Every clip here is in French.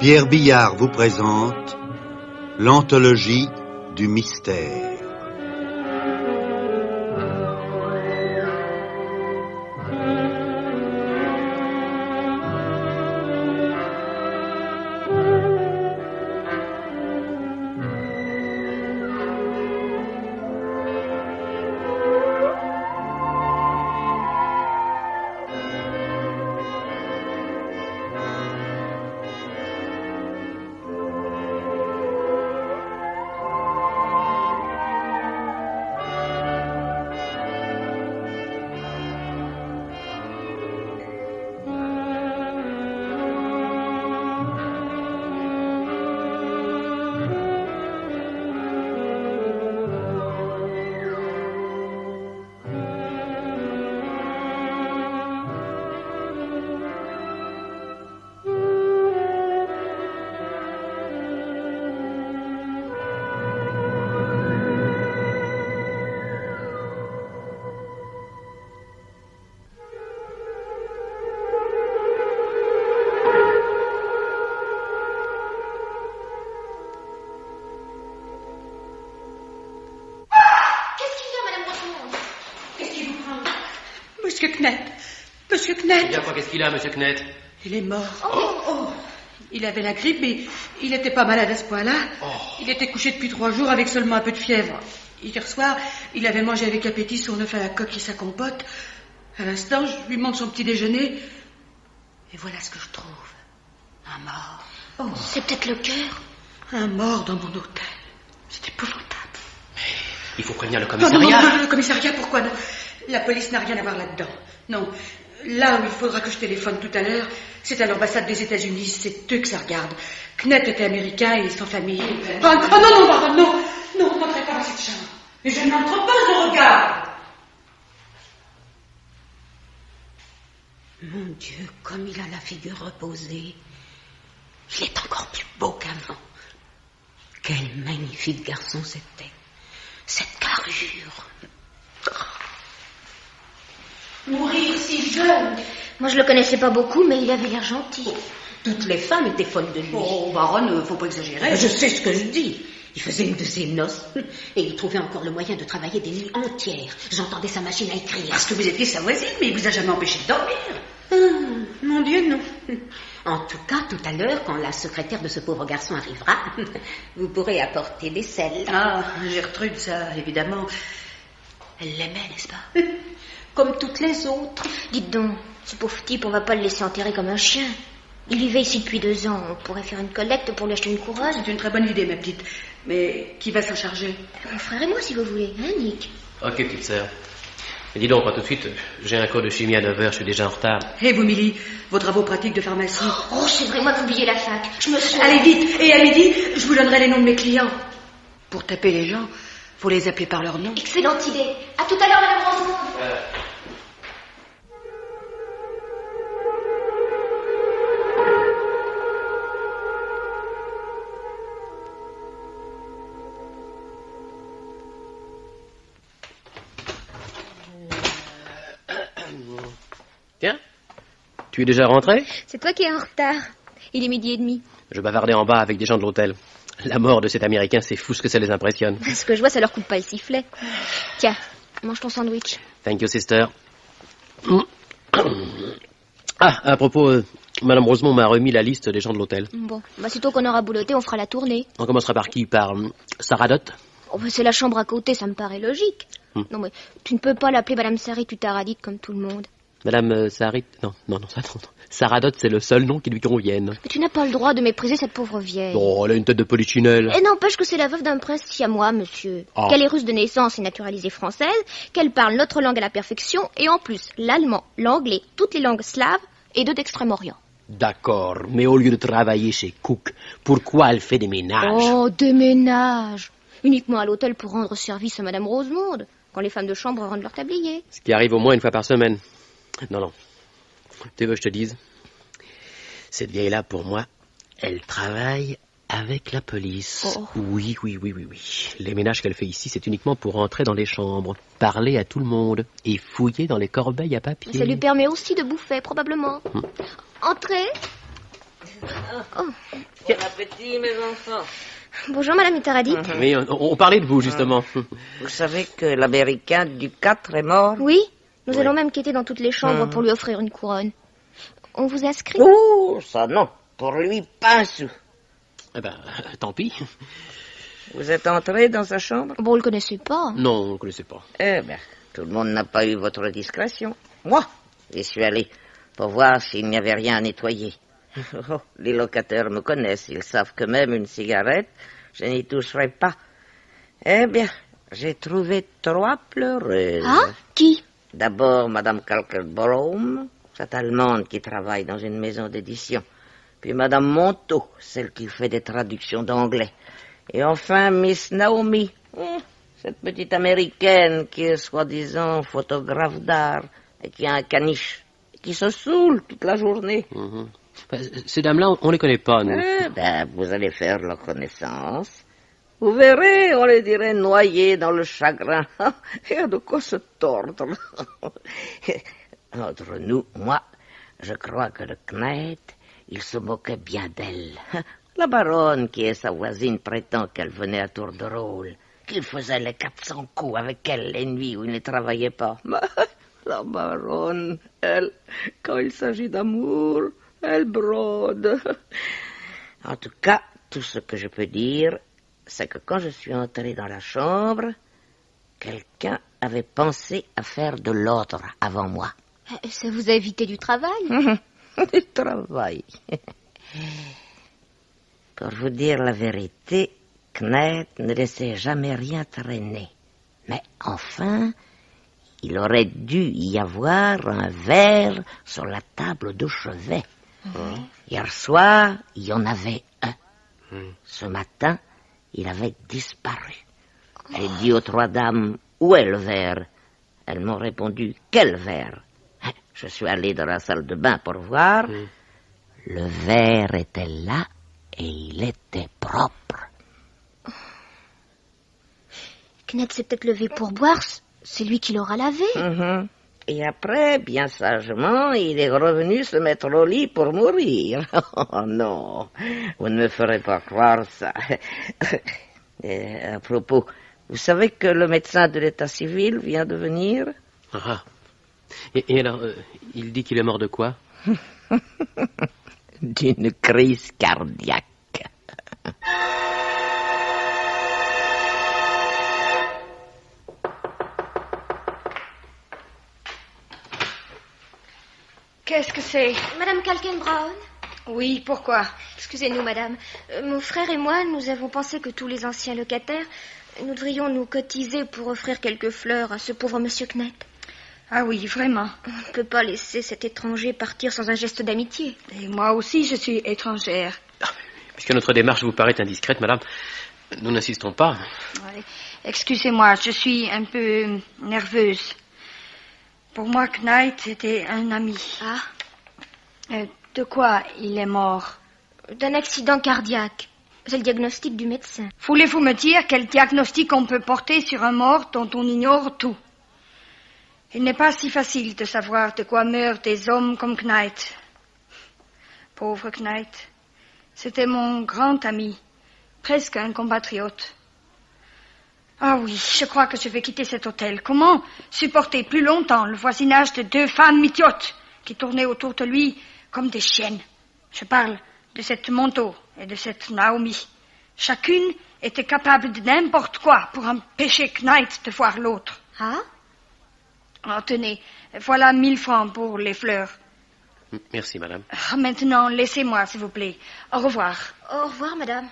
Pierre Billard vous présente l'anthologie du mystère. Monsieur Knet. Monsieur Knet. Bien, qu'est-ce qu'il a, monsieur Knet? Il est mort. Oh. Il avait la grippe, mais il n'était pas malade à ce point-là. Il était couché depuis 3 jours avec seulement un peu de fièvre. Hier soir, il avait mangé avec appétit son œuf à la coque et sa compote. À l'instant, je lui montre son petit déjeuner. Et voilà ce que je trouve. Un mort. C'est peut-être le cœur. Un mort dans mon hôtel. C'est épouvantable. Mais il faut prévenir le commissariat. Non, le commissariat, pourquoi non? La police n'a rien à voir là-dedans. Non. Là où il faudra que je téléphone tout à l'heure, c'est à l'ambassade des États-Unis. C'est eux que ça regarde. Knet était américain et sans famille. Non, n'entrez pas dans cette chambre. Mais je n'entre pas au regard. Mon Dieu, comme il a la figure reposée. Il est encore plus beau qu'avant. Quel magnifique garçon c'était. Cette carrure. Mourir si jeune. Moi, je le connaissais pas beaucoup, mais il avait l'air gentil. Toutes les femmes étaient folles de lui. Baronne, faut pas exagérer. Je sais ce que je dis. Il faisait une de ses noces et il trouvait encore le moyen de travailler des nuits entières. J'entendais sa machine à écrire. Parce que vous étiez sa voisine, mais il vous a jamais empêché de dormir. Mon Dieu, non. En tout cas, tout à l'heure, quand la secrétaire de ce pauvre garçon arrivera, vous pourrez apporter des selles. Gertrude, ça, évidemment. Elle l'aimait, n'est-ce pas? Comme toutes les autres. Dites donc, ce pauvre type, on va pas le laisser enterrer comme un chien. Il vivait ici depuis 2 ans. On pourrait faire une collecte pour lui acheter une couronne. C'est une très bonne idée, ma petite. Mais qui va s'en charger? Mon frère et moi, si vous voulez. Hein, Nick? Ok, petite sœur. Mais dis donc, pas tout de suite. J'ai un cours de chimie à 9h, je suis déjà en retard. Et vous, Milly, vos travaux pratiques de pharmacie? Oh, c'est vrai, moi, vous oubliez la fac. Je me sauve. Allez, vite. Et à midi, je vous donnerai les noms de mes clients. Pour taper les gens, faut les appeler par leur nom. Excellente idée. À tout à l'heure, Madame Rosemont. Tiens, tu es déjà rentré? C'est toi qui es en retard. Il est 12h30. Je bavardais en bas avec des gens de l'hôtel. La mort de cet Américain, c'est fou ce que ça les impressionne. Ce que je vois, ça leur coupe pas le sifflet. Tiens, mange ton sandwich. Thank you, sister. À propos, Madame Rosemont m'a remis la liste des gens de l'hôtel. Bon, sitôt qu'on aura bouloté, on fera la tournée. On commencera par qui? Par Sarah Dott? C'est la chambre à côté, ça me paraît logique. Non, mais tu ne peux pas l'appeler Madame Sarit Utaradit comme tout le monde. Madame Sarit... Non. Sarah Dott, c'est le seul nom qui lui convienne. Mais tu n'as pas le droit de mépriser cette pauvre vieille. Oh, elle a une tête de polichinelle. Et n'empêche que c'est la veuve d'un prince siamois, monsieur. Qu'elle est russe de naissance et naturalisée française, qu'elle parle notre langue à la perfection, et en plus, l'allemand, l'anglais, toutes les langues slaves, et 2 d'Extrême-Orient. D'accord, mais au lieu de travailler chez Cook, pourquoi elle fait des ménages? Oh, des ménages. Uniquement à l'hôtel pour rendre service à Madame Rosemonde, quand les femmes de chambre rendent leur tablier. Ce qui arrive au moins 1 fois par semaine. Non. Tu veux que je te dise? Cette vieille-là, pour moi, elle travaille avec la police. Oh. Oui. Les ménages qu'elle fait ici, c'est uniquement pour entrer dans les chambres, parler à tout le monde et fouiller dans les corbeilles à papier. Ça lui permet aussi de bouffer, probablement. Entrez. Oh. Bon appétit, mes enfants. Bonjour, Madame Mitterrandit. Mais on parlait de vous, justement. Vous savez que l'Américain du 4 est mort? Oui, nous Oui. allons même quêter dans toutes les chambres pour lui offrir une couronne. On vous inscrit? Oh, ça non. Pour lui, pas un sou. Eh ben, tant pis. Vous êtes entré dans sa chambre? Bon, on le connaissait pas. Non, on ne le connaissait pas. Eh bien, tout le monde n'a pas eu votre discrétion. Moi, j'y suis allé pour voir s'il n'y avait rien à nettoyer. Oh, les locataires me connaissent. Ils savent que même une cigarette, je n'y toucherai pas. Eh bien, j'ai trouvé 3 pleureuses. Ah? Qui? D'abord, Madame Kalkelbrom, cette Allemande qui travaille dans une maison d'édition. Puis Madame Monteau, celle qui fait des traductions d'anglais. Et enfin, Miss Naomi, cette petite Américaine qui est soi-disant photographe d'art et qui a un caniche, et qui se saoule toute la journée. Ces dames-là, on les connaît pas, nous. Eh ben, vous allez faire leur connaissance. Vous verrez, on les dirait noyés dans le chagrin. Il y a de quoi se tordre. Entre nous, moi, je crois que le Knight, il se moquait bien d'elle. La baronne, qui est sa voisine, prétend qu'elle venait à tour de rôle, qu'il faisait les 400 coups avec elle les nuits où il ne travaillait pas. La baronne, elle, quand il s'agit d'amour, elle brode. En tout cas, tout ce que je peux dire, c'est que quand je suis entré dans la chambre, quelqu'un avait pensé à faire de l'ordre avant moi. Ça vous a évité du travail? Du travail. Pour vous dire la vérité, Knight ne laissait jamais rien traîner. Mais enfin, il aurait dû y avoir un verre sur la table de chevet. Hier soir, il y en avait un. Ce matin, il avait disparu. J'ai dit aux 3 dames, où est le verre? Elles m'ont répondu, quel verre? Je suis allé dans la salle de bain pour voir. Le verre était là et il était propre. Knet s'est peut-être levé pour boire. C'est lui qui l'aura lavé. Et après, bien sagement, il est revenu se mettre au lit pour mourir. Oh non, vous ne me ferez pas croire ça. À propos, vous savez que le médecin de l'état civil vient de venir? Ah. Et alors, il dit qu'il est mort de quoi? D'une crise cardiaque. Qu'est-ce que c'est? Madame Kalkenbraun? Oui, pourquoi? Excusez-nous, madame. Mon frère et moi, nous avons pensé que tous les anciens locataires, nous devrions nous cotiser pour offrir quelques fleurs à ce pauvre monsieur Knet. Ah oui, vraiment. On ne peut pas laisser cet étranger partir sans un geste d'amitié. Et moi aussi, je suis étrangère. Puisque notre démarche vous paraît indiscrète, madame, nous n'insistons pas. Ouais. Excusez-moi, je suis un peu nerveuse. Pour moi, Knight était un ami. Ah? De quoi il est mort? D'un accident cardiaque. C'est le diagnostic du médecin. Voulez-vous me dire quel diagnostic on peut porter sur un mort dont on ignore tout? Il n'est pas si facile de savoir de quoi meurent des hommes comme Knight. Pauvre Knight. C'était mon grand ami, presque un compatriote. Ah oui, je crois que je vais quitter cet hôtel. Comment supporter plus longtemps le voisinage de 2 femmes idiotes qui tournaient autour de lui comme des chiennes? Je parle de cette Monteau et de cette Naomi. Chacune était capable de n'importe quoi pour empêcher Knight de voir l'autre. Ah? Oh, tenez, voilà 1000 francs pour les fleurs. Merci, madame. Maintenant, laissez-moi, s'il vous plaît. Au revoir. Au revoir, madame.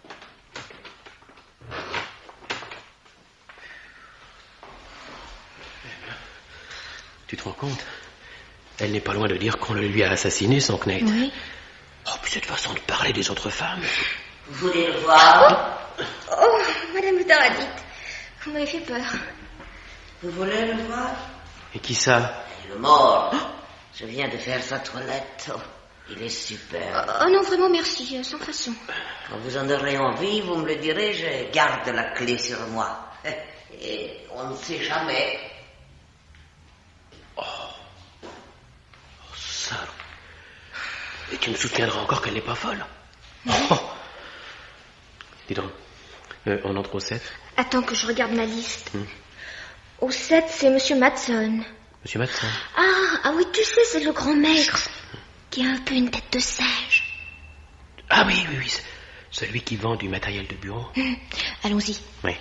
Tu te rends compte? Elle n'est pas loin de dire qu'on le lui a assassiné, son Knight. Oui. Oh, puis cette façon de parler des autres femmes. Vous voulez le voir? Oh, madame Mitterrandit, vous m'avez fait peur. Vous voulez le voir? Et qui ça? Le mort. Je viens de faire sa toilette. Oh, il est super. Oh non, vraiment, merci, sans façon. Quand vous en aurez envie, vous me le direz, je garde la clé sur moi. Et on ne sait jamais. Salaud. Et tu me soutiendras encore qu'elle n'est pas folle. Oh. Dis donc, on entre au 7. Attends que je regarde ma liste. Au 7, c'est Monsieur Matson. Monsieur Matson? Ah oui, tu sais, c'est le grand maigre qui a un peu une tête de singe. Ah oui, celui qui vend du matériel de bureau. Allons-y. Oui.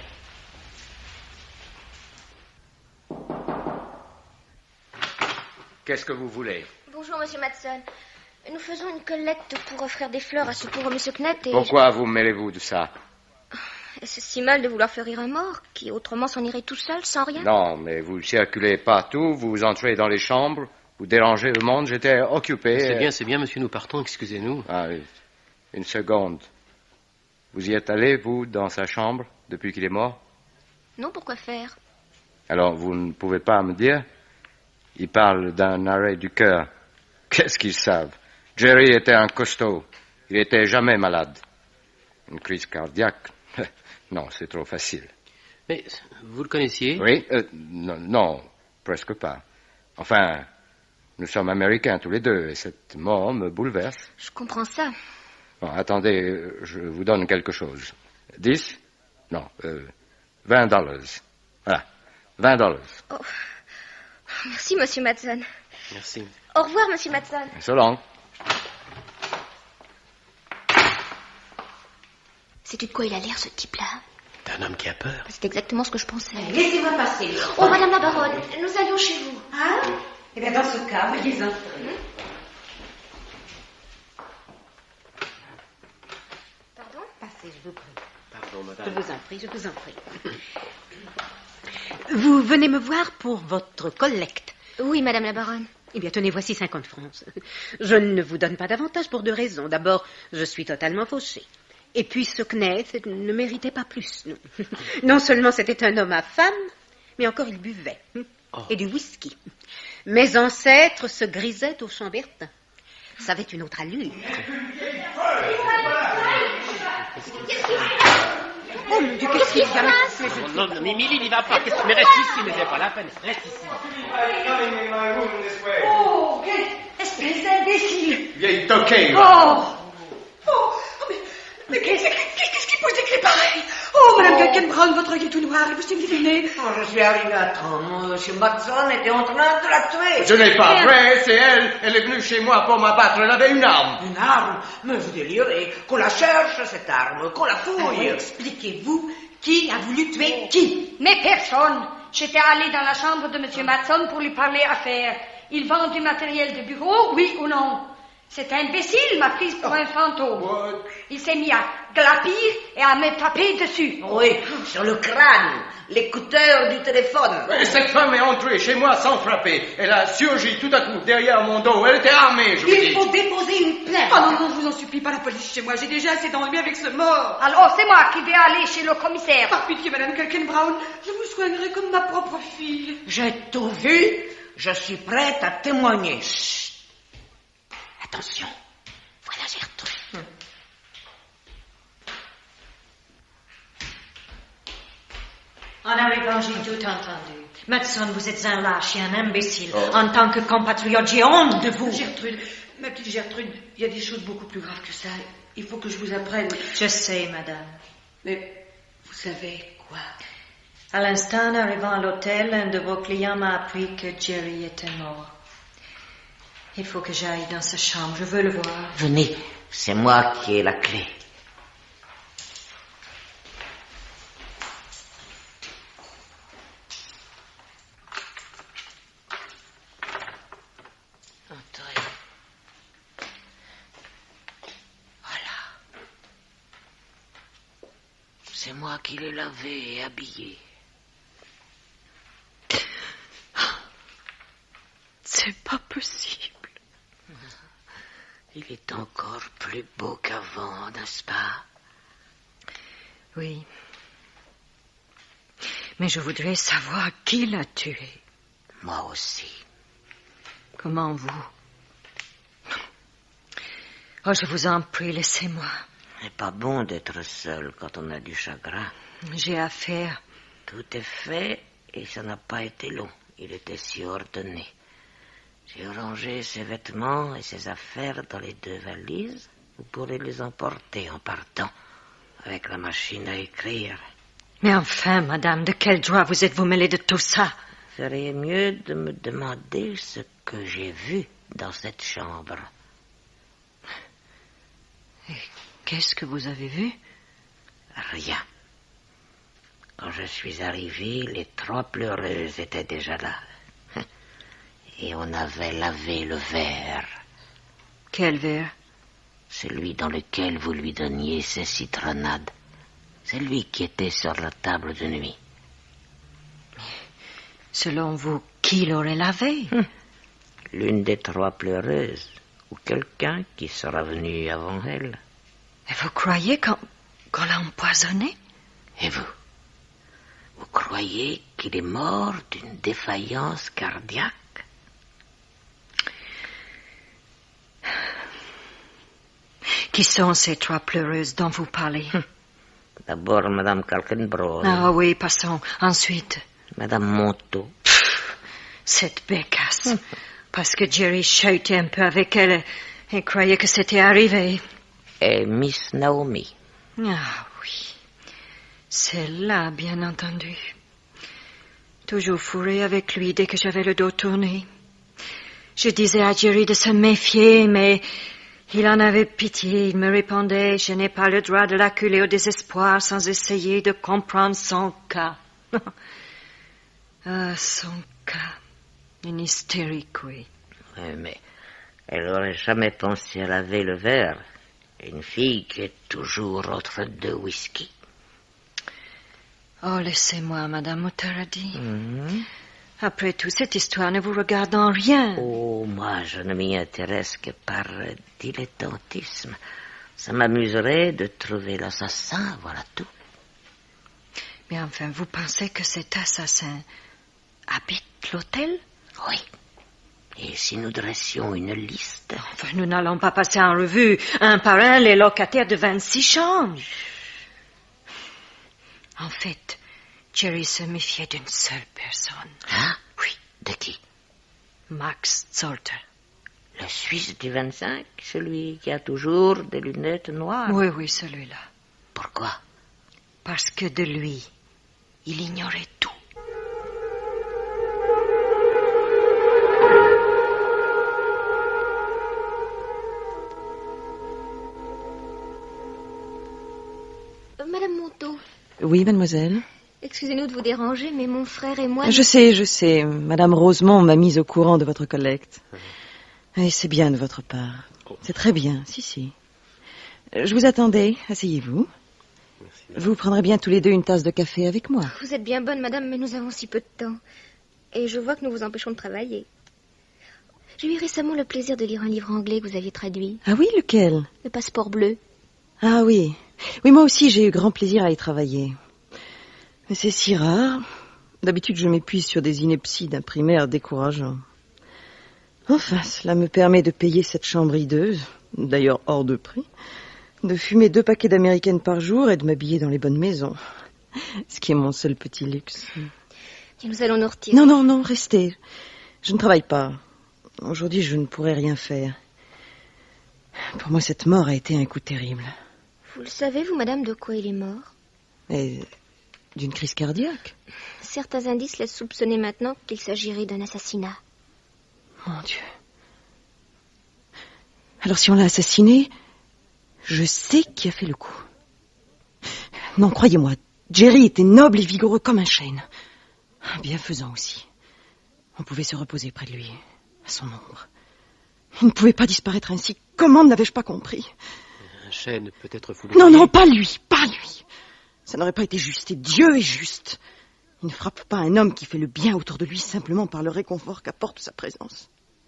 Qu'est-ce que vous voulez? Bonjour, Monsieur Matson. Nous faisons une collecte pour offrir des fleurs à ce pauvre Monsieur Knett et... Pourquoi vous mêlez-vous de ça? Est-ce si mal de vouloir faire rire un mort, qui autrement s'en irait tout seul, sans rien? Non, mais vous circulez partout, vous entrez dans les chambres, vous dérangez le monde, j'étais occupé... C'est bien, monsieur, nous partons, excusez-nous. Ah oui, une seconde. Vous y êtes allé, vous, dans sa chambre, depuis qu'il est mort? Non, pourquoi faire? Alors, vous ne pouvez pas me dire? Il parle d'un arrêt du cœur. Qu'est-ce qu'ils savent? Jerry était un costaud. Il était jamais malade. Une crise cardiaque? Non, c'est trop facile. Mais vous le connaissiez? Oui, non, presque pas. Enfin, nous sommes américains tous les deux, et cette mort me bouleverse. Je comprends ça. Bon, attendez, je vous donne quelque chose. 10? Non, $20. Voilà, $20. Oh. Merci, Monsieur Matson. Merci. Au revoir, Monsieur Matson. So long. Sais-tu de quoi il a l'air, ce type-là? D'un homme qui a peur. C'est exactement ce que je pensais. Laissez-moi passer. Oh, Madame la Baronne, nous allions chez vous. Hein? Eh bien, dans ce cas, veuillez entrer. Pardon? Passez, je vous prie. Pardon, madame. Je vous en prie. Vous venez me voir pour votre collecte. Oui, Madame la Baronne. Eh bien, tenez, voici 50 francs. Je ne vous donne pas davantage pour 2 raisons. D'abord, je suis totalement fauchée. Et puis, ce Knett ne méritait pas plus. Non, non seulement c'était un homme à femme, mais encore il buvait. Et du whisky. Mes ancêtres se grisaient au Chambertin. Ça avait une autre allure. Oh mon Dieu, qu'est-ce qu'il y a? Non, mais Milly n'y va pas. Mais reste ici, mais c'est pas la peine. Reste ici. Oh, quelle espèce d'imbécile! Vieille toquée. Oh! Mais qu'est-ce qui pose des cris pareils? Oh, Madame Kalkenbraun, votre œil est tout noir, et vous s'est illuminé. Oh, je suis arrivé à temps. Monsieur Matson était en train de la tuer. Ce n'est pas vrai, c'est elle. Elle est venue chez moi pour m'abattre. Elle avait une arme. Une arme? Mais vous délirez. Qu'on la cherche, cette arme. Qu'on la fouille. Expliquez-vous qui a voulu tuer qui? Mais personne. J'étais allée dans la chambre de Monsieur Matson pour lui parler affaires. Il vend du matériel de bureau, oui ou non? Cet imbécile m'a prise pour un fantôme. What? Il s'est mis à glapir et à me taper dessus. Oui, sur le crâne. L'écouteur du téléphone. Mais cette femme est entrée chez moi sans frapper. Elle a surgi tout à coup derrière mon dos. Elle était armée, je vous dis. Il faut déposer une plainte. Oh non, je vous en supplie, pas la police chez moi. J'ai déjà assez d'ennui avec ce mort. Alors, c'est moi qui vais aller chez le commissaire. Par pitié, Madame Kalkenbraun, je vous soignerai comme ma propre fille. J'ai tout vu. Je suis prête à témoigner. Chut. Attention. Voilà Gertrude. En arrivant, j'ai tout entendu. Matson, vous êtes un lâche et un imbécile. En tant que compatriote, j'ai honte de vous. Gertrude, ma petite Gertrude, il y a des choses beaucoup plus graves que ça. Il faut que je vous apprenne. Je sais, madame. Mais vous savez quoi? À l'instant, en arrivant à l'hôtel, un de vos clients m'a appris que Jerry était mort. Il faut que j'aille dans sa chambre. Je veux le voir. Venez, c'est moi qui ai la clé. Entrez. Voilà. C'est moi qui l'ai lavé et habillé. C'est pas possible. Il est encore plus beau qu'avant, n'est-ce pas? Oui. Mais je voudrais savoir qui l'a tué. Moi aussi. Comment vous? Oh, je vous en prie, laissez-moi. C'est pas bon d'être seul quand on a du chagrin. J'ai affaire. Tout est fait et ça n'a pas été long. Il était si ordonné. J'ai rangé ses vêtements et ses affaires dans les 2 valises. Vous pourrez les emporter en partant avec la machine à écrire. Mais enfin, madame, de quel droit vous êtes-vous mêlée de tout ça? Vous feriez mieux de me demander ce que j'ai vu dans cette chambre. Et qu'est-ce que vous avez vu? Rien. Quand je suis arrivé, les 3 pleureuses étaient déjà là. Et on avait lavé le verre. Quel verre? Celui dans lequel vous lui donniez ses citronnades. Celui qui était sur la table de nuit. Selon vous, qui l'aurait lavé? L'une des 3 pleureuses, ou quelqu'un qui sera venu avant elle. Et vous croyez qu'on l'a empoisonné? Et vous? Vous croyez qu'il est mort d'une défaillance cardiaque? Qui sont ces 3 pleureuses dont vous parlez? D'abord, Madame Kalkenbrohl. Ah oui, passons. Ensuite? Madame Montaut. Cette bécasse. Parce que Jerry chutait un peu avec elle et croyait que c'était arrivé. Et Miss Naomi. Ah oui. Celle-là, bien entendu. Toujours fourrée avec lui dès que j'avais le dos tourné. Je disais à Jerry de se méfier, mais il en avait pitié. Il me répondait, je n'ai pas le droit de l'acculer au désespoir sans essayer de comprendre son cas. Ah, son cas. Une hystérique, oui. Oui, mais elle n'aurait jamais pensé à laver le verre. Une fille qui est toujours entre 2 whisky. Oh, laissez-moi, Madame Moutardi. Après tout, cette histoire ne vous regarde en rien. Oh, moi, je ne m'y intéresse que par dilettantisme. Ça m'amuserait de trouver l'assassin, voilà tout. Mais enfin, vous pensez que cet assassin habite l'hôtel? Oui. Et si nous dressions une liste? Enfin, nous n'allons pas passer en revue un par un les locataires de 26 chambres. En fait, Jerry se méfiait d'une seule personne. Hein? Oui. De qui? Max Zolter. Le Suisse du 25, celui qui a toujours des lunettes noires? Oui, celui-là. Pourquoi? Parce que de lui, il ignorait tout. Madame Montaut. Oui, mademoiselle. Excusez-nous de vous déranger, mais mon frère et moi... Je sais. Madame Rosemont m'a mise au courant de votre collecte. Et c'est bien de votre part. C'est très bien, si. Je vous attendais. Asseyez-vous. Merci. Vous prendrez bien tous les 2 une tasse de café avec moi. Vous êtes bien bonne, madame, mais nous avons si peu de temps. Et je vois que nous vous empêchons de travailler. J'ai eu récemment le plaisir de lire un livre anglais que vous aviez traduit. Ah oui, lequel? Le Passeport bleu. Ah oui. Oui, moi aussi, j'ai eu grand plaisir à y travailler. Mais c'est si rare. D'habitude, je m'épuise sur des inepties d'imprimaire décourageants. Enfin, cela me permet de payer cette chambre hideuse, d'ailleurs hors de prix, de fumer 2 paquets d'américaines par jour et de m'habiller dans les bonnes maisons. Ce qui est mon seul petit luxe. Et nous allons nous retirer. Non, restez. Je ne travaille pas. Aujourd'hui, je ne pourrai rien faire. Pour moi, cette mort a été un coup terrible. Vous le savez, vous, madame, de quoi il est mort? Et d'une crise cardiaque? Certains indices laissent soupçonner maintenant qu'il s'agirait d'un assassinat. Mon Dieu. Alors si on l'a assassiné, je sais qui a fait le coup. Non, croyez-moi, Jerry était noble et vigoureux comme un chêne. Bienfaisant aussi. On pouvait se reposer près de lui, à son ombre. Il ne pouvait pas disparaître ainsi. Comment ne l'avais-je pas compris? Un chêne peut-être foudroyé. Non, pas lui. Ça n'aurait pas été juste, et Dieu est juste. Il ne frappe pas un homme qui fait le bien autour de lui simplement par le réconfort qu'apporte sa présence.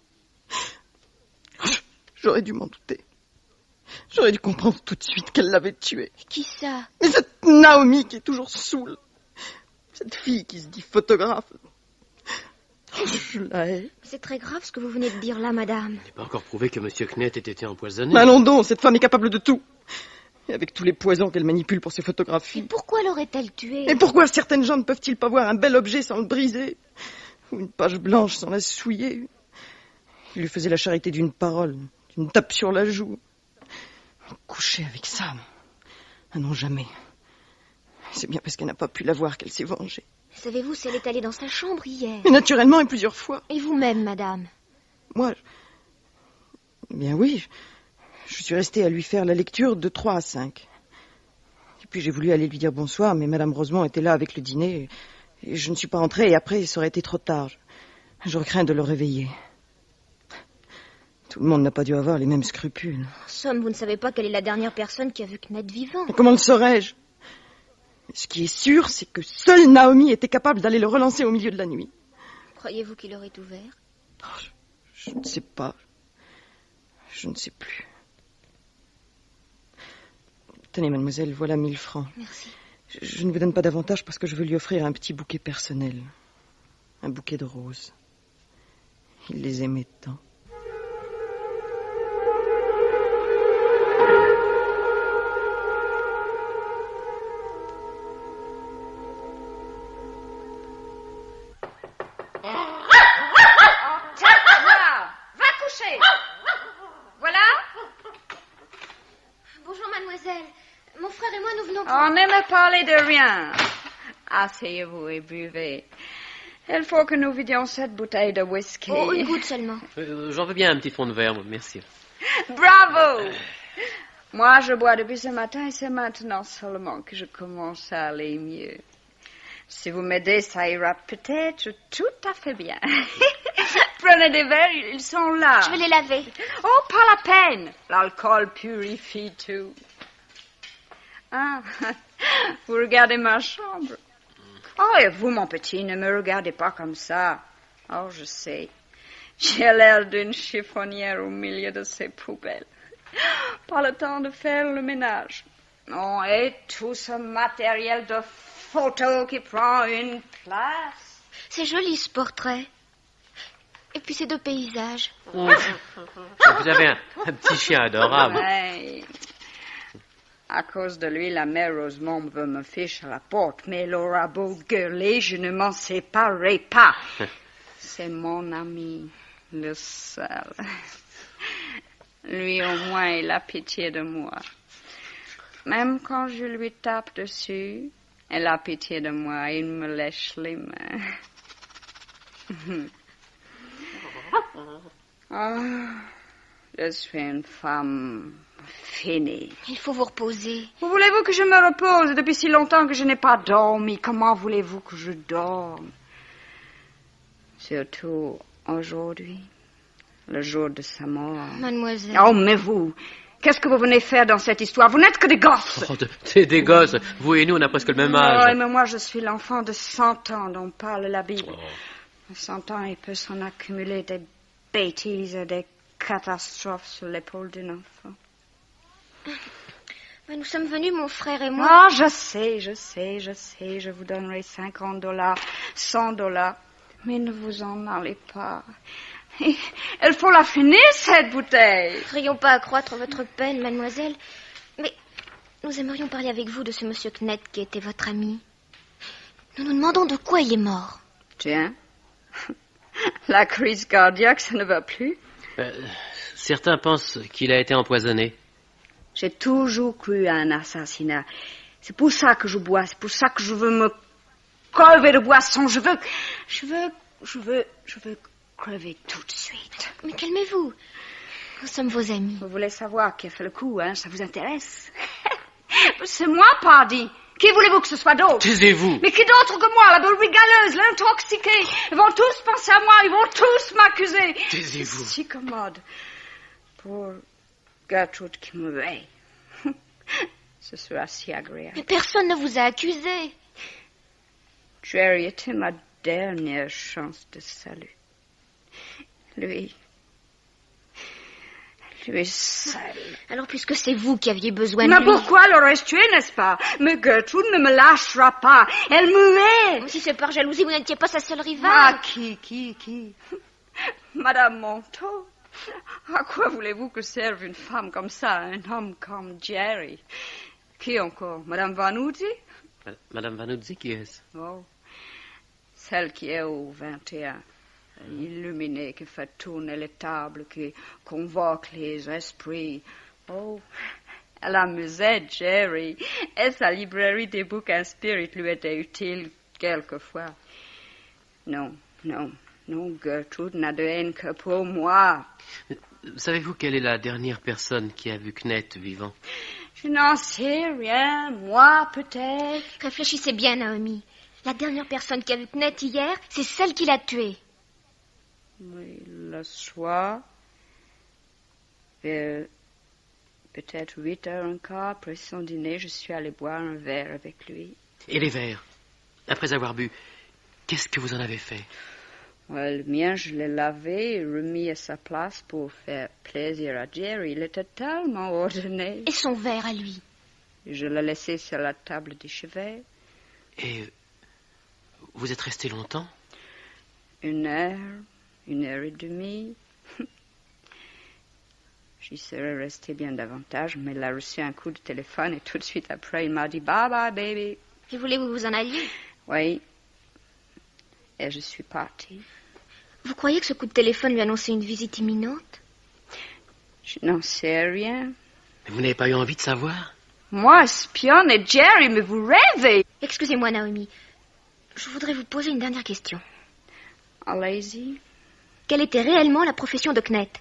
J'aurais dû m'en douter. J'aurais dû comprendre tout de suite qu'elle l'avait tué. Qui ça? Mais cette Naomi qui est toujours saoule. Cette fille qui se dit photographe. Je la hais. C'est très grave ce que vous venez de dire là, madame. Il n'est pas encore prouvé que M. Knet ait été empoisonné. Mais allons donc, cette femme est capable de tout. Et avec tous les poisons qu'elle manipule pour ses photographies. Et pourquoi l'aurait-elle tué? Et pourquoi certaines gens ne peuvent-ils pas voir un bel objet sans le briser? Ou une page blanche sans la souiller? Il lui faisait la charité d'une parole, d'une tape sur la joue. Coucher avec ça? Ah non, jamais. C'est bien parce qu'elle n'a pas pu la voir qu'elle s'est vengée. Savez-vous si elle est allée dans sa chambre hier? Mais naturellement, et plusieurs fois. Et vous-même, madame? Moi, bien oui, je suis restée à lui faire la lecture de 3 à 5. Et puis j'ai voulu aller lui dire bonsoir, mais Madame Rosemont était là avec le dîner. Et je ne suis pas entrée, et après, ça aurait été trop tard. Je crains de le réveiller. Tout le monde n'a pas dû avoir les mêmes scrupules. En somme, vous ne savez pas quelle est la dernière personne qui a vu Knet vivant. Mais comment le saurais-je? Ce qui est sûr, c'est que seule Naomi était capable d'aller le relancer au milieu de la nuit. Croyez-vous qu'il aurait ouvert? Je ne sais pas. Je ne sais plus. Tenez, mademoiselle, voilà 1000 francs. Merci. Je ne vous donne pas davantage parce que je veux lui offrir un petit bouquet personnel. Un bouquet de roses. Il les aimait tant. On ne me parlez de rien. Asseyez-vous et buvez. Il faut que nous vidions cette bouteille de whisky. Oh, une goutte seulement. J'en veux bien un petit fond de verre, merci. Bravo! Moi, je bois depuis ce matin et c'est maintenant seulement que je commence à aller mieux. Si vous m'aidez, ça ira peut-être tout à fait bien. Prenez des verres, ils sont là. Je vais les laver. Oh, pas la peine. L'alcool purifie tout. Ah, vous regardez ma chambre. Oh, et vous, mon petit, ne me regardez pas comme ça. Oh, je sais. J'ai l'air d'une chiffonnière au milieu de ces poubelles. Pas le temps de faire le ménage. Oh, et tout ce matériel de photo qui prend une place. C'est joli, ce portrait. Et puis ces 2 paysages. Oh, vous avez un petit chien adorable. Ouais. À cause de lui, la mère Rosemont veut me ficher à la porte, mais elle aura beau gueuler, je ne m'en séparerai pas. C'est mon ami, le seul. Lui, au moins, il a pitié de moi. Même quand je lui tape dessus, elle a pitié de moi, il me lèche les mains. Oh, je suis une femme finie. Il faut vous reposer. Où voulez-vous que je me repose? Depuis si longtemps que je n'ai pas dormi. Comment voulez-vous que je dorme? Surtout aujourd'hui, le jour de sa mort. Mademoiselle. Oh, mais vous, qu'est-ce que vous venez faire dans cette histoire? Vous n'êtes que des gosses. Oh, des gosses. Vous et nous, on a presque le même âge. Oh, mais moi, je suis l'enfant de 100 ans dont parle la Bible. En 100 ans, il peut s'en accumuler des bêtises et des catastrophes sur l'épaule d'un enfant. Mais nous sommes venus, mon frère et moi. Ah, je sais. Je vous donnerai $50, $100. Mais ne vous en allez pas. Il faut la finir, cette bouteille. Ne devrions pas accroître votre peine, mademoiselle. Mais nous aimerions parler avec vous de ce monsieur Knet qui était votre ami. Nous nous demandons de quoi il est mort. Tiens, la crise cardiaque, ça ne va plus. Certains pensent qu'il a été empoisonné. J'ai toujours cru à un assassinat. C'est pour ça que je bois. C'est pour ça que je veux me crever de boisson. Je veux crever tout de suite. Mais calmez-vous. Nous sommes vos amis. Vous voulez savoir qui a fait le coup, hein? Ça vous intéresse? C'est moi, pardi. Qui voulez-vous que ce soit d'autre? Taisez-vous. Mais qui d'autre que moi, la brigaleuse, l'intoxiquée? Ils vont tous penser à moi, ils vont tous m'accuser. Taisez-vous. C'est si commode. Pour Gertrude qui me veille. Ce sera si agréable. Mais personne ne vous a accusé. Jerry était ma dernière chance de salut. Lui seul. Alors, puisque c'est vous qui aviez besoin de Mais lui... pourquoi l'aurais-je tué, n'est-ce pas? Mais Gertrude ne me lâchera pas. Elle me met. Si c'est par jalousie, vous n'étiez pas sa seule rivale. Ah, qui? Madame Montaut. À quoi voulez-vous que serve une femme comme ça, un homme comme Jerry? Qui encore? Madame Vanuzzi? Madame Vanuzzi, qui est-ce? Oh, celle qui est au 21. illuminé qui fait tourner les tables, qui convoque les esprits. Oh, elle amusait Jerry, et sa librairie des bouquins spirit lui était utile quelquefois. Non, Gertrude n'a de haine que pour moi. Savez-vous quelle est la dernière personne qui a vu Knett vivant? Je n'en sais rien, moi peut-être. Réfléchissez bien, Naomi. La dernière personne qui a vu Knett hier, c'est celle qui l'a tué. Oui, le soir, vers peut-être 8h15 après son dîner, je suis allée boire un verre avec lui. Et les verres? Après avoir bu, qu'est-ce que vous en avez fait? Le mien, je l'ai lavé et remis à sa place pour faire plaisir à Jerry. Il était tellement ordonné. Et son verre à lui? Je l'ai laissé sur la table du chevet. Et vous êtes resté longtemps? 1 heure, 1h30. J'y serais resté bien davantage, mais il a reçu un coup de téléphone et tout de suite après, il m'a dit « Bye bye, baby ». Il voulait que vous vous en alliez? Oui. Et je suis partie. Vous croyez que ce coup de téléphone lui annonçait une visite imminente? Je n'en sais rien. Mais vous n'avez pas eu envie de savoir? Moi, espionne et Jerry, mais vous rêvez. Excusez-moi, Naomi. Je voudrais vous poser une dernière question. Allez-y. Quelle était réellement la profession de Knett?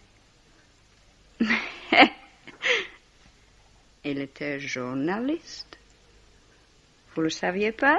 Il était journaliste. Vous le saviez pas?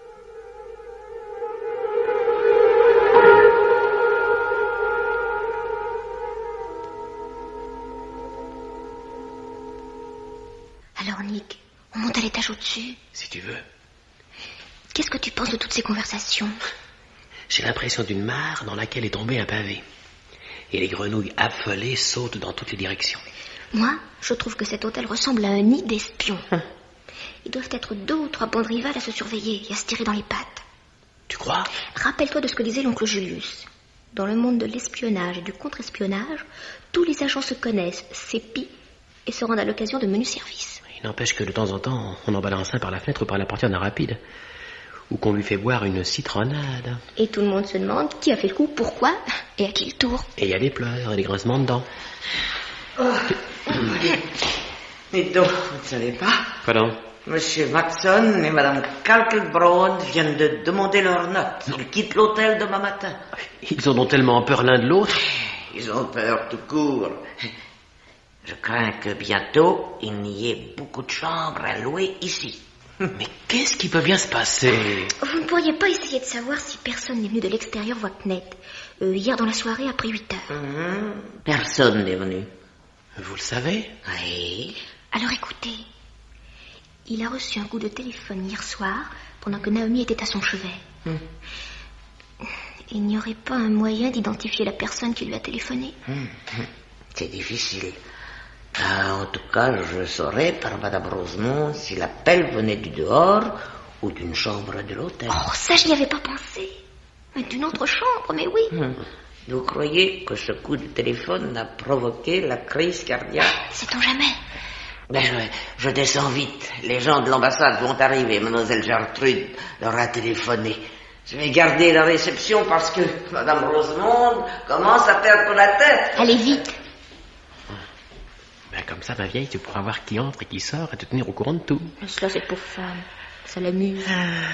Alors, Nick, on monte à l'étage au-dessus? Si tu veux. Qu'est-ce que tu penses de toutes ces conversations? J'ai l'impression d'une mare dans laquelle est tombé un pavé. Et les grenouilles affolées sautent dans toutes les directions. Moi, je trouve que cet hôtel ressemble à un nid d'espions. Ils doivent être 2 ou 3 bandes rivales à se surveiller et à se tirer dans les pattes. Tu crois? Rappelle-toi de ce que disait l'oncle Julius. Dans le monde de l'espionnage et du contre-espionnage, tous les agents se connaissent, s'épient et se rendent à l'occasion de menus services. Il n'empêche que de temps en temps, on en balance un par la fenêtre ou par la portière d'un rapide. Ou qu'on lui fait boire une citronnade. Et tout le monde se demande qui a fait le coup, pourquoi et à qui il tourne. Et il y a des pleurs et des grincements de dents. Oh. Et donc, vous ne savez pas? Pardon? Monsieur Watson et Madame Kalkelbrod viennent de demander leur note. Ils quittent l'hôtel demain matin. Ils ont donc tellement peur l'un de l'autre? Ils ont peur tout court. Je crains que bientôt, il n'y ait beaucoup de chambres à louer ici. Mais qu'est-ce qui peut bien se passer? Vous ne pourriez pas essayer de savoir si personne n'est venu de l'extérieur voir Knett hier dans la soirée après 8h? Personne n'est venu. Vous le savez? Oui. Alors écoutez, il a reçu un coup de téléphone hier soir pendant que Naomi était à son chevet. Il n'y aurait pas un moyen d'identifier la personne qui lui a téléphoné? C'est difficile. En tout cas, je saurais par Madame Rosemont si l'appel venait du dehors ou d'une chambre de l'hôtel. Oh, ça, je n'y avais pas pensé. Mais d'une autre chambre, mais oui. Vous croyez que ce coup de téléphone a provoqué la crise cardiaque? Sait-on jamais? Je descends vite. Les gens de l'ambassade vont arriver. Mademoiselle Gertrude leur a téléphoné. Je vais garder la réception parce que Madame Rosemont commence à perdre la tête. Allez vite. Comme ça, ma vieille, tu pourras voir qui entre et qui sort et te tenir au courant de tout. Mais cela, c'est pour femme. Ça l'amuse.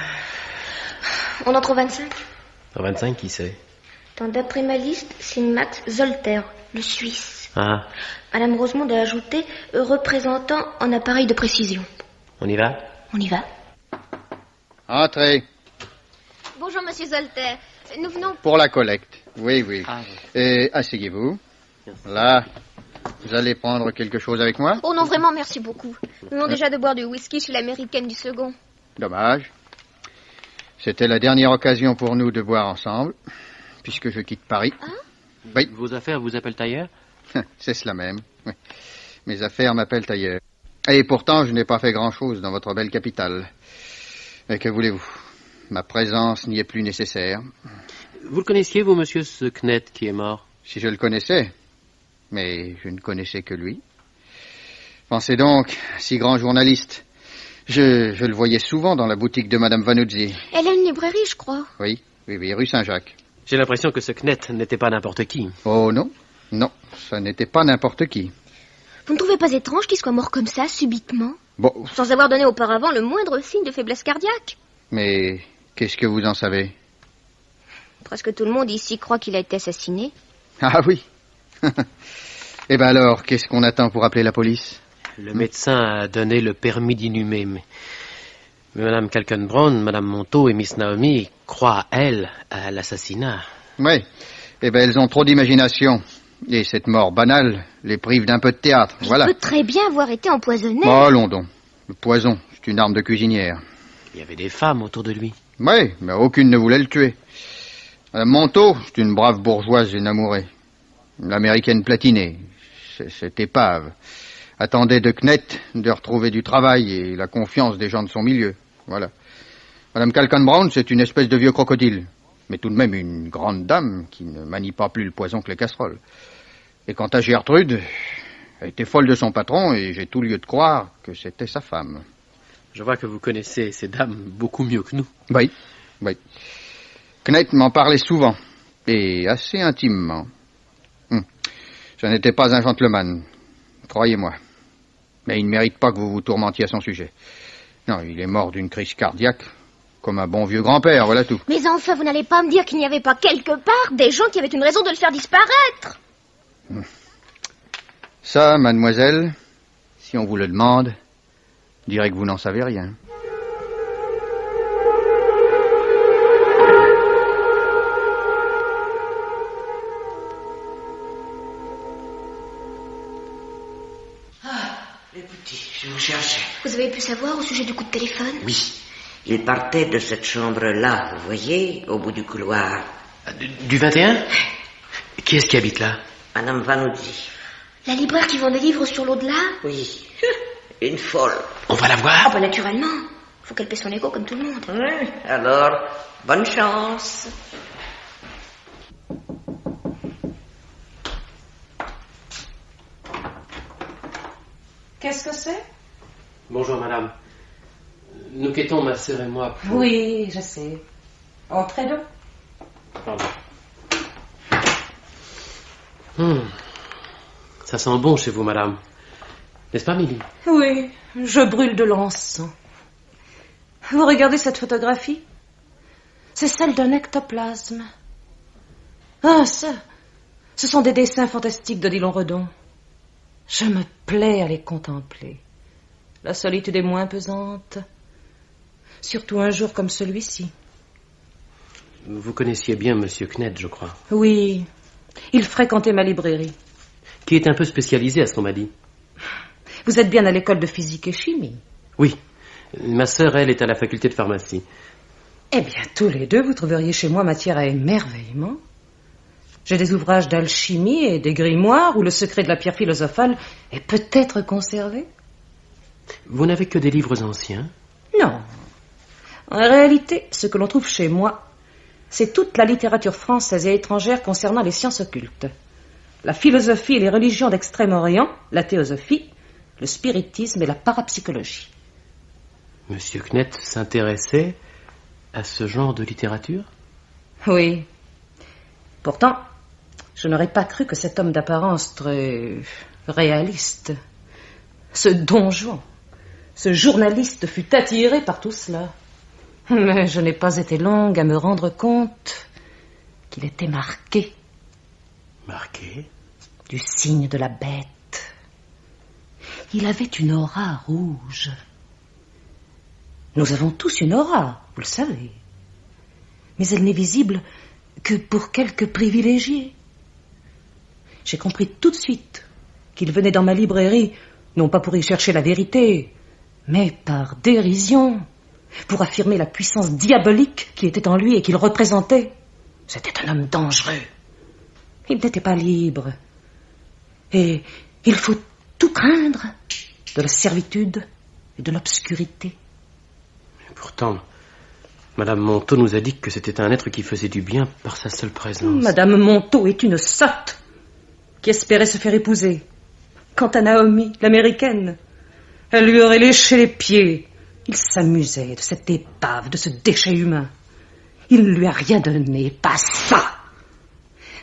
On entre au 25? Au 25, qui c'est? D'après ma liste, c'est Max Zolter, le Suisse. Ah. Madame Rosemond a ajouté représentant en appareil de précision. On y va? On y va. Entrez. Bonjour, monsieur Zolter. Nous venons... Pour la collecte. Oui. Ah, Et asseyez-vous. Là, vous allez prendre quelque chose avec moi? Oh non, vraiment, merci beaucoup. Nous venons déjà de boire du whisky chez l'américaine du second. Dommage. C'était la dernière occasion pour nous de boire ensemble, puisque je quitte Paris. Hein? Oui. Vos affaires vous appellent ailleurs? C'est cela même. Oui. Mes affaires m'appellent ailleurs. Et pourtant, je n'ai pas fait grand-chose dans votre belle capitale. Mais que voulez-vous? Ma présence n'y est plus nécessaire. Vous le connaissiez, vous, monsieur, ce Knett qui est mort? Si je le connaissais. Mais je ne connaissais que lui. Pensez donc, si grand journaliste. Je le voyais souvent dans la boutique de Madame Vanuzzi. Elle a une librairie, je crois. Oui, rue Saint-Jacques. J'ai l'impression que ce Knet n'était pas n'importe qui. Oh non, non, ça n'était pas n'importe qui. Vous ne trouvez pas étrange qu'il soit mort comme ça, subitement? Bon. Sans avoir donné auparavant le moindre signe de faiblesse cardiaque? Mais qu'est-ce que vous en savez? Presque tout le monde ici croit qu'il a été assassiné. Ah oui. Eh ben alors, qu'est-ce qu'on attend pour appeler la police? Le médecin a donné le permis d'inhumer, mais Madame Kaltenbrunn, Madame Montaut et Miss Naomi croient, elles, à l'assassinat. Oui. Eh ben elles ont trop d'imagination. Et cette mort banale les prive d'un peu de théâtre, voilà. Il peut très bien avoir été empoisonné. Oh, London. Le poison, c'est une arme de cuisinière. Il y avait des femmes autour de lui. Oui, mais aucune ne voulait le tuer. Madame Montaut, c'est une brave bourgeoise énamourée. L'américaine platinée. Cette épave attendait de Knet de retrouver du travail et la confiance des gens de son milieu. Voilà. Madame Kaltenbrunn, c'est une espèce de vieux crocodile. Mais tout de même une grande dame qui ne manie pas plus le poison que les casseroles. Et quant à Gertrude, elle était folle de son patron et j'ai tout lieu de croire que c'était sa femme. Je vois que vous connaissez ces dames beaucoup mieux que nous. Oui, oui. Knet m'en parlait souvent, et assez intimement. Je n'étais pas un gentleman, croyez-moi. Mais il ne mérite pas que vous vous tourmentiez à son sujet. Non, il est mort d'une crise cardiaque, comme un bon vieux grand-père, voilà tout. Mais enfin, vous n'allez pas me dire qu'il n'y avait pas quelque part des gens qui avaient une raison de le faire disparaître? Ça, mademoiselle, si on vous le demande, je dirais que vous n'en savez rien. Les petits, je vous cherchais. Vous avez pu savoir au sujet du coup de téléphone? Oui. Il partait de cette chambre-là, vous voyez, au bout du couloir. Du 21? Qui est-ce qui habite là? Madame Vanoudy. La libraire qui vend des livres sur l'au-delà? Oui. Une folle. On va la voir? Ah, bah naturellement. Faut qu'elle paie son égo comme tout le monde. Oui. Alors, bonne chance. Qu'est-ce que c'est? Bonjour, madame. Nous quittons, ma sœur et moi, pour... Oui, je sais. Entrez donc. Pardon. Ça sent bon chez vous, madame. N'est-ce pas, Milly? Oui, je brûle de l'encens. Vous regardez cette photographie? C'est celle d'un ectoplasme. Ah, ça, ce sont des dessins fantastiques d'Odilon Redon. Je me plais à les contempler. La solitude est moins pesante. Surtout un jour comme celui-ci. Vous connaissiez bien Monsieur Knet, je crois. Oui, il fréquentait ma librairie. Qui est un peu spécialisé à ce qu'on m'a dit. Vous êtes bien à l'école de physique et chimie? Oui. Ma sœur, elle, est à la faculté de pharmacie. Eh bien, tous les deux, vous trouveriez chez moi matière à émerveillement. J'ai des ouvrages d'alchimie et des grimoires où le secret de la pierre philosophale est peut-être conservé. Vous n'avez que des livres anciens? Non. En réalité, ce que l'on trouve chez moi, c'est toute la littérature française et étrangère concernant les sciences occultes. La philosophie et les religions d'Extrême-Orient, la théosophie, le spiritisme et la parapsychologie. Monsieur Knet s'intéressait à ce genre de littérature? Oui. Pourtant, je n'aurais pas cru que cet homme d'apparence très réaliste, ce Don Juan, ce journaliste fût attiré par tout cela. Mais je n'ai pas été longue à me rendre compte qu'il était marqué. Marqué? Du signe de la bête. Il avait une aura rouge. Nous avons tous une aura, vous le savez. Mais elle n'est visible que pour quelques privilégiés. J'ai compris tout de suite qu'il venait dans ma librairie, non pas pour y chercher la vérité, mais par dérision, pour affirmer la puissance diabolique qui était en lui et qu'il représentait. C'était un homme dangereux. Il n'était pas libre. Et il faut tout craindre de la servitude et de l'obscurité. Pourtant, Madame Montaut nous a dit que c'était un être qui faisait du bien par sa seule présence. Madame Montaut est une sotte qui espérait se faire épouser. Quant à Naomi, l'américaine, elle lui aurait léché les pieds. Il s'amusait de cette épave, de ce déchet humain. Il ne lui a rien donné, pas ça.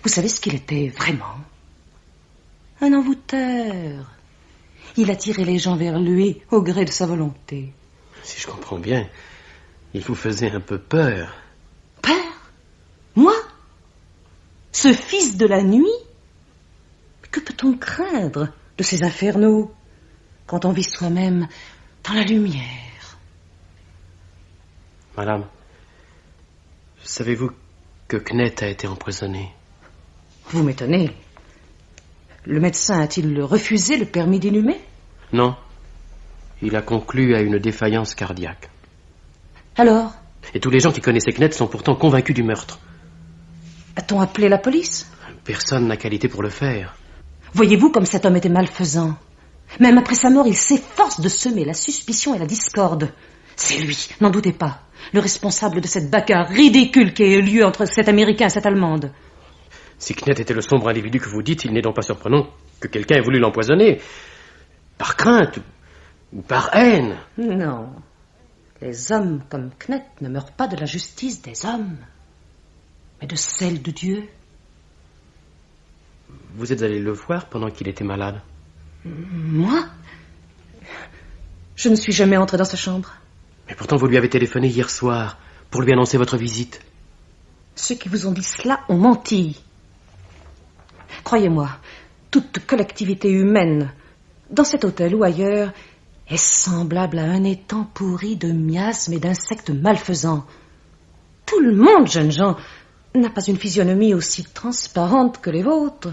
Vous savez ce qu'il était vraiment? Un envoûteur. Il attirait les gens vers lui au gré de sa volonté. Si je comprends bien, il vous faisait un peu peur. Peur? Moi? Ce fils de la nuit? Que peut-on craindre de ces infernaux quand on vit soi-même dans la lumière? Madame, savez-vous que Knett a été empoisonné? Vous m'étonnez. Le médecin a-t-il refusé le permis d'inhumer? Non. Il a conclu à une défaillance cardiaque. Alors? Et tous les gens qui connaissaient Knett sont pourtant convaincus du meurtre. A-t-on appelé la police? Personne n'a qualité pour le faire. Voyez-vous comme cet homme était malfaisant. Même après sa mort, il s'efforce de semer la suspicion et la discorde. C'est lui, n'en doutez pas, le responsable de cette bagarre ridicule qui a eu lieu entre cet Américain et cette Allemande. Si Knett était le sombre individu que vous dites, il n'est donc pas surprenant que quelqu'un ait voulu l'empoisonner. Par crainte ou par haine. Non. Les hommes comme Knett ne meurent pas de la justice des hommes, mais de celle de Dieu. Vous êtes allé le voir pendant qu'il était malade? Moi? Je ne suis jamais entré dans sa chambre. Mais pourtant vous lui avez téléphoné hier soir pour lui annoncer votre visite. Ceux qui vous ont dit cela ont menti. Croyez-moi, toute collectivité humaine, dans cet hôtel ou ailleurs, est semblable à un étang pourri de miasmes et d'insectes malfaisants. Tout le monde, jeunes gens, n'a pas une physionomie aussi transparente que les vôtres.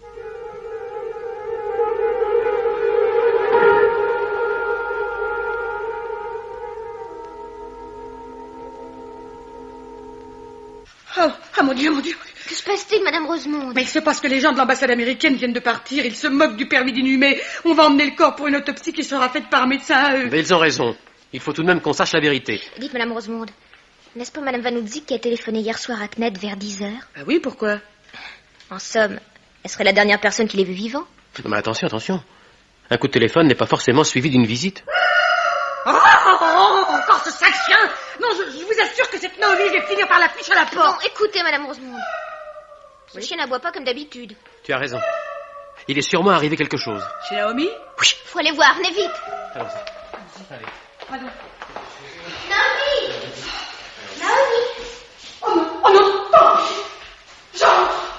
Oh, mon Dieu, mon Dieu. Que se passe-t-il, Madame Rosemonde? Mais il se passe que les gens de l'ambassade américaine viennent de partir. Ils se moquent du permis d'inhumer. On va emmener le corps pour une autopsie qui sera faite par un médecin à eux. Mais ils ont raison. Il faut tout de même qu'on sache la vérité. Dites, Madame Rosemonde, n'est-ce pas Madame Van Utzik qui a téléphoné hier soir à Knett vers 10h? Ah oui, pourquoi? En somme, elle serait la dernière personne qui l'ait vu vivant. Non, mais attention, attention. Un coup de téléphone n'est pas forcément suivi d'une visite. Encore ce sale chien! Non, je vous assure que cette Naomi, je vais finir par la fiche à la porte. Non, écoutez, Madame Rosemonde. Ce chien n'aboie pas comme d'habitude. Tu as raison. Il est sûrement arrivé quelque chose. Chez Naomi? Oui. Faut aller voir, venez vite. Allons-y. Allez. Pardon. Naomi! Naomi! Oh non, oh non, non! J'entre!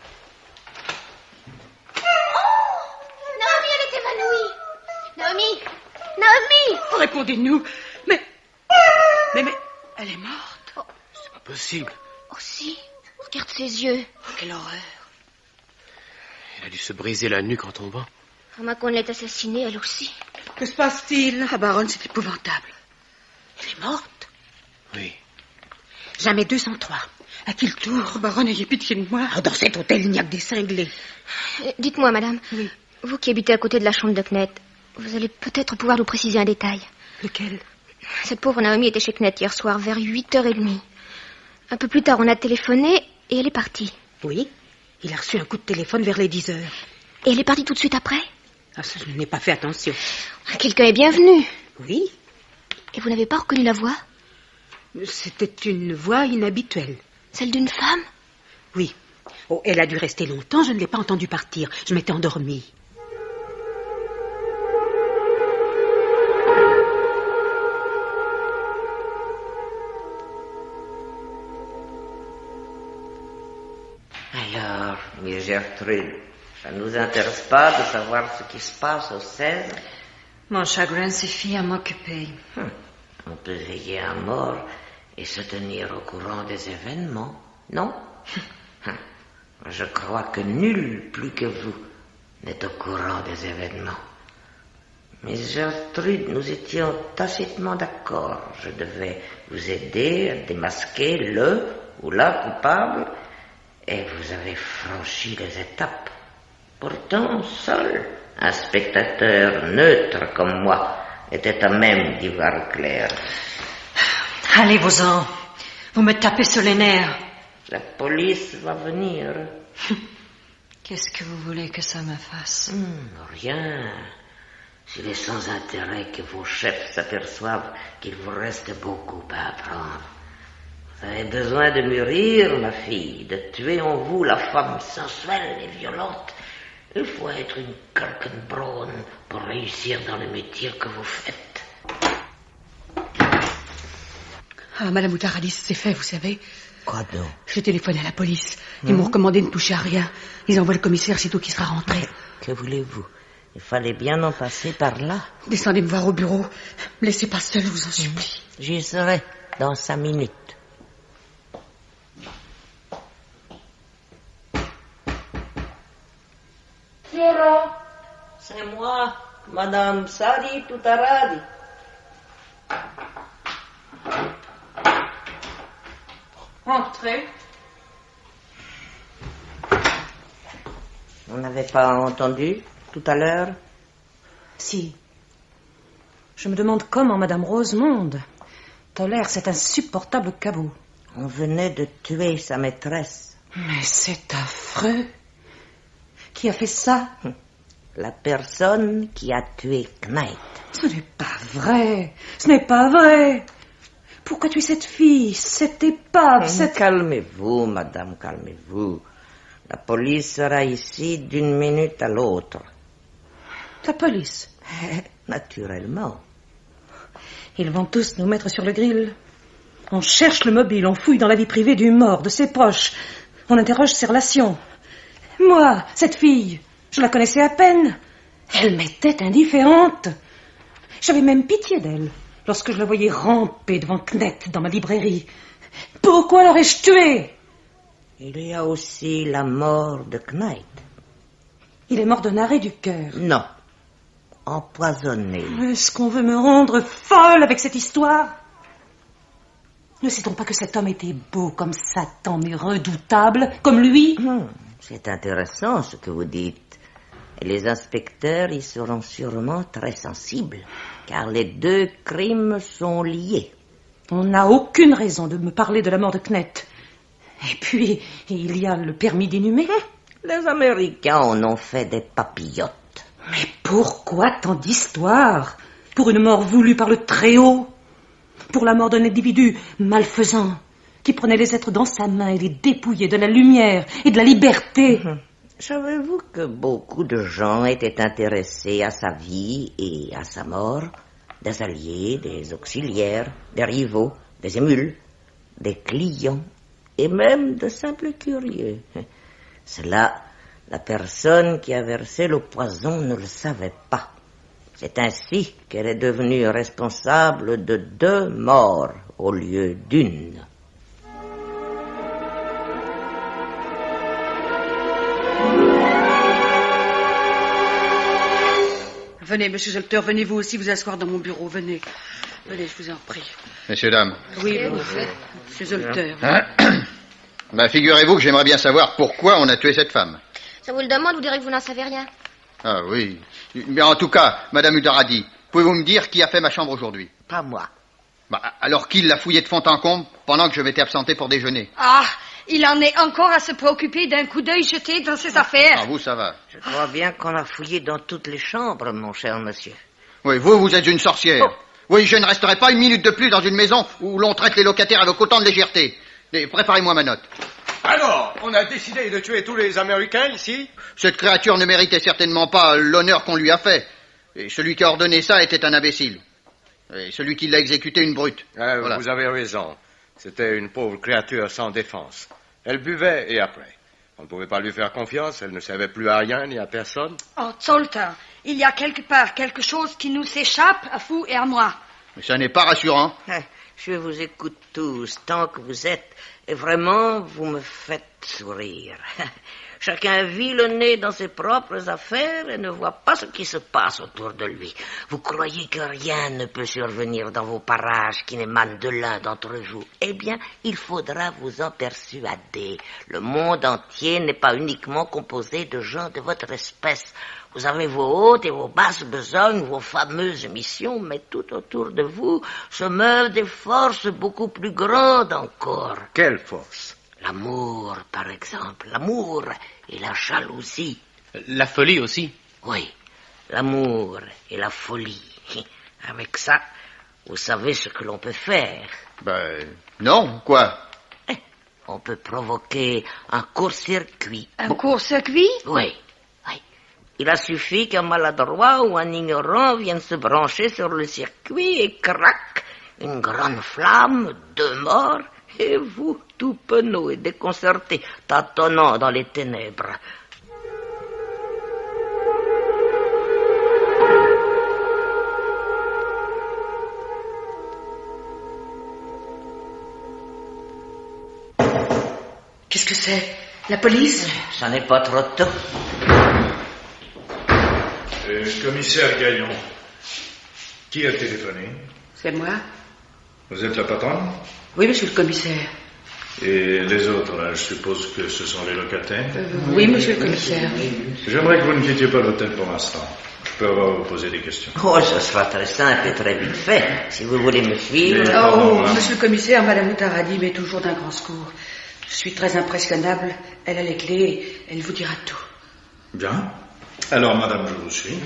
Naomi, elle est évanouie. Naomi! Naomi! Répondez-nous. Mais, elle est morte. Oh. C'est pas possible. Oh si, regarde ses yeux. Quelle horreur. Elle a dû se briser la nuque en tombant. À moins qu'on l'ait assassinée, elle aussi. Que se passe-t-il? Ah, baronne, c'est épouvantable. Elle est morte? Oui. Jamais 203. À qui le tour? Oh, baronne, ayez pitié de moi. Oh, dans cet hôtel, il n'y a que des cinglés. Dites-moi, madame. Oui. Vous qui habitez à côté de la chambre de Knett, vous allez peut-être pouvoir nous préciser un détail. Lequel? Cette pauvre Naomi était chez Knett hier soir vers 8h30. Un peu plus tard, on a téléphoné et elle est partie. Oui, il a reçu un coup de téléphone vers les 10h. Et elle est partie tout de suite après? Ah, ça, je n'ai pas fait attention. Quelqu'un est bien venu. Oui. Et vous n'avez pas reconnu la voix? C'était une voix inhabituelle. Celle d'une femme? Oui. Oh, elle a dû rester longtemps, je ne l'ai pas entendue partir. Je m'étais endormie. Alors, Miss Gertrude, ça ne nous intéresse pas de savoir ce qui se passe au 16? Mon chagrin suffit à m'occuper. On peut veiller à mort et se tenir au courant des événements, non? Je crois que nul plus que vous n'est au courant des événements. Miss Gertrude, nous étions tacitement d'accord. Je devais vous aider à démasquer le ou la coupable, et vous avez franchi les étapes. Pourtant, seul un spectateur neutre comme moi était à même d'y voir clair. Allez-vous-en. Vous me tapez sur les nerfs. La police va venir. Qu'est-ce que vous voulez que ça me fasse? Rien. S'il est sans intérêt que vos chefs s'aperçoivent qu'il vous reste beaucoup à apprendre. Vous avez besoin de mûrir, ma fille, de tuer en vous la femme sensuelle et violente. Il faut être une Kalkenbraun pour réussir dans le métier que vous faites. Ah, Madame Outaradis, c'est fait, vous savez. Quoi donc? J'ai téléphoné à la police. Ils m'ont recommandé de ne toucher à rien. Ils envoient le commissaire sitôt qu'il sera rentré. Que voulez-vous? Il fallait bien en passer par là. Descendez me voir au bureau. Me laissez pas seule, je vous en supplie. J'y serai dans 5 minutes. C'est moi, Madame Sadi Toutaradi. Entrez. Vous n'avez pas entendu tout à l'heure? Si. Je me demande comment Madame Rosemonde tolère cet insupportable cabot. On venait de tuer sa maîtresse. Mais c'est affreux. Qui a fait ça? La personne qui a tué Knight. Ce n'est pas vrai. Ce n'est pas vrai. Pourquoi tuer cette fille, cette épave, cette... Calmez-vous, madame, calmez-vous. La police sera ici d'une minute à l'autre. La police? Naturellement. Ils vont tous nous mettre sur le grill. On cherche le mobile, on fouille dans la vie privée du mort, de ses proches. On interroge ses relations. Moi, cette fille, je la connaissais à peine. Elle m'était indifférente. J'avais même pitié d'elle lorsque je la voyais ramper devant Knet dans ma librairie. Pourquoi l'aurais-je tuée? Il y a aussi la mort de Knight. Il est mort d'un arrêt du cœur. Non. Empoisonné. Est-ce qu'on veut me rendre folle avec cette histoire? Ne sait-on pas que cet homme était beau comme Satan, mais redoutable, comme lui? C'est intéressant ce que vous dites. Et les inspecteurs y seront sûrement très sensibles, car les deux crimes sont liés. On n'a aucune raison de me parler de la mort de Knet. Et puis, il y a le permis d'inhumer. Les Américains en ont fait des papillotes. Mais pourquoi tant d'histoires? Pour une mort voulue par le Très-Haut? Pour la mort d'un individu malfaisant qui prenait les êtres dans sa main et les dépouillait de la lumière et de la liberté? Savez-vous que beaucoup de gens étaient intéressés à sa vie et à sa mort? Des alliés, des auxiliaires, des rivaux, des émules, des clients et même de simples curieux. Cela, la personne qui a versé le poison ne le savait pas. C'est ainsi qu'elle est devenue responsable de 2 morts au lieu d'1. Venez, monsieur Zolter, venez vous aussi vous asseoir dans mon bureau. Venez. Venez, je vous en prie. Messieurs, dames. Oui, monsieur Zolter. Bah, figurez-vous que j'aimerais bien savoir pourquoi on a tué cette femme. Ça vous le demande, vous direz que vous n'en savez rien. Ah oui. Mais en tout cas, Madame Utaradi, pouvez-vous me dire qui a fait ma chambre aujourd'hui? Pas moi. Bah, alors qui l'a fouillée de fond en comble pendant que je m'étais absenté pour déjeuner? Ah, il en est encore à se préoccuper d'un coup d'œil jeté dans ses affaires. Ah, vous, ça va. Je crois bien qu'on a fouillé dans toutes les chambres, mon cher monsieur. Oui, vous êtes une sorcière. Oh. Oui, je ne resterai pas une minute de plus dans une maison où l'on traite les locataires avec autant de légèreté. Et préparez-moi ma note. Alors, on a décidé de tuer tous les Américains ici? Cette créature ne méritait certainement pas l'honneur qu'on lui a fait. Et celui qui a ordonné ça était un imbécile. Et celui qui l'a exécuté, une brute. Voilà. Vous avez raison. C'était une pauvre créature sans défense. Elle buvait et après. On ne pouvait pas lui faire confiance. Elle ne servait plus à rien ni à personne. Oh, Zolter, il y a quelque part quelque chose qui nous échappe à vous et à moi. Mais ça n'est pas rassurant. Je vous écoute tous tant que vous êtes. Et vraiment, vous me faites sourire. Chacun vit le nez dans ses propres affaires et ne voit pas ce qui se passe autour de lui. Vous croyez que rien ne peut survenir dans vos parages qui n'émane de l'un d'entre vous. Eh bien, il faudra vous en persuader. Le monde entier n'est pas uniquement composé de gens de votre espèce. Vous avez vos hautes et vos basses besognes, vos fameuses missions, mais tout autour de vous se meuvent des forces beaucoup plus grandes encore. Quelle force? L'amour, par exemple. L'amour et la jalousie. La folie aussi? Oui, l'amour et la folie. Avec ça, vous savez ce que l'on peut faire. Ben, non, quoi? on peut provoquer un court-circuit. Un court-circuit? Oui. Il a suffi qu'un maladroit ou un ignorant vienne se brancher sur le circuit et crac, une grande flamme, 2 morts, et vous, tout penaud et déconcerté, tâtonnant dans les ténèbres. Qu'est-ce que c'est? La police? Ça n'est pas trop tôt. Commissaire Gaillon, qui a téléphoné? C'est moi. Vous êtes la patronne? Oui, monsieur le commissaire. Et les autres, là, je suppose que ce sont les locataires? Oui, monsieur le commissaire. J'aimerais que vous ne quittiez pas l'hôtel pour l'instant. Je peux avoir vous poser des questions. Oh, ce sera très simple et très vite fait, si vous voulez me suivre. Monsieur le commissaire, madame Outaradi m'est toujours d'un grand secours. Je suis très impressionnable. Elle a les clés, elle vous dira tout. Bien. Alors, madame, je vous suis.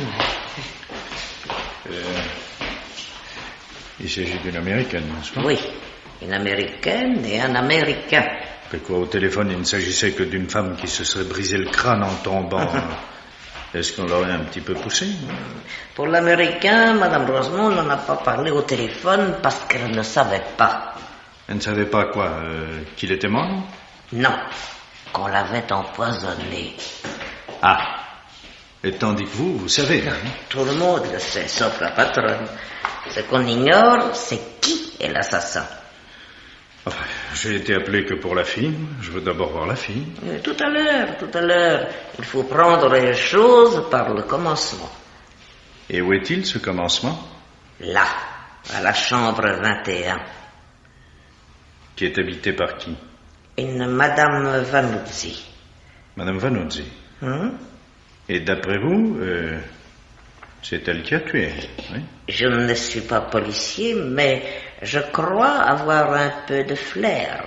Il s'agit d'une Américaine, n'est-ce pas? Oui, une Américaine et un Américain. Que quoi, au téléphone, il ne s'agissait que d'une femme qui se serait brisé le crâne en tombant. Est-ce qu'on l'aurait un petit peu poussé? Pour l'Américain, madame Rosemont n'en a pas parlé au téléphone parce qu'elle ne savait pas. Elle ne savait pas quoi? Qu'il était mort? Non, qu'on l'avait empoisonné. Ah. Et tandis que vous savez. Hein? Tout le monde le sait, sauf la patronne. Ce qu'on ignore, c'est qui est l'assassin. Enfin, j'ai été appelé que pour la fille. Je veux d'abord voir la fille. Tout à l'heure. Il faut prendre les choses par le commencement. Et où est-il, ce commencement? Là, à la chambre 21. Qui est habitée par qui? Une madame Vanuzzi. Madame Vanuzzi? Et d'après vous, c'est elle qui a tué, oui? Je ne suis pas policier, mais je crois avoir un peu de flair.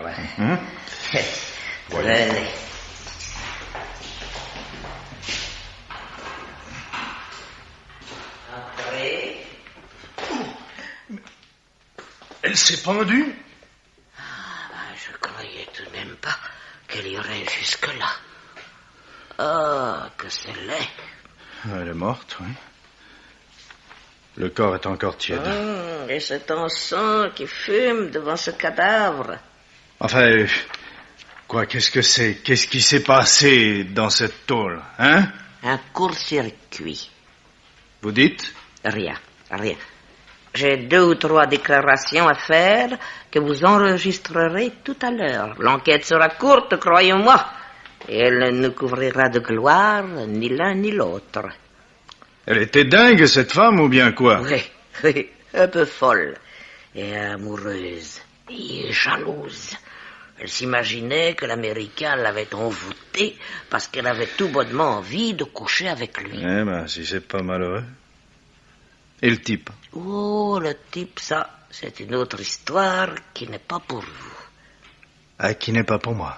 Venez. Entrez. Elle s'est pendue? Je croyais tout de même pas qu'elle irait jusque-là. Oh, que c'est laid. Elle est morte, oui. Le corps est encore tiède. Et cet encens qui fume devant ce cadavre. Enfin, quoi, qu'est-ce que c'est? Qu'est-ce qui s'est passé dans cette tôle, hein? Un court-circuit. Vous dites? Rien. J'ai 2 ou 3 déclarations à faire que vous enregistrerez tout à l'heure. L'enquête sera courte, croyez-moi. Et elle ne couvrira de gloire ni l'un ni l'autre. Elle était dingue, cette femme, ou bien quoi? Oui, un peu folle. Et amoureuse. Et jalouse. Elle s'imaginait que l'Américain l'avait envoûtée parce qu'elle avait tout bonnement envie de coucher avec lui. Eh ben, si c'est pas malheureux. Et le type? Oh, le type, ça, c'est une autre histoire qui n'est pas pour vous. Ah, qui n'est pas pour moi?